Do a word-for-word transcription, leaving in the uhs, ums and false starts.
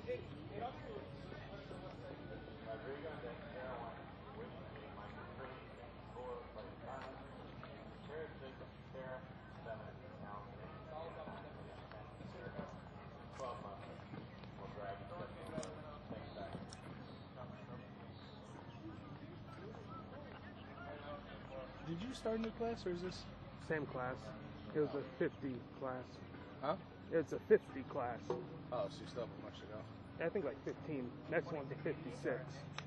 Did you start a new class, or is this? Same class. It was a fifty class. Huh? It's a fifty class. Oh, so you still have a bunch to go. I think like fifteen. Next one's a fifty-six.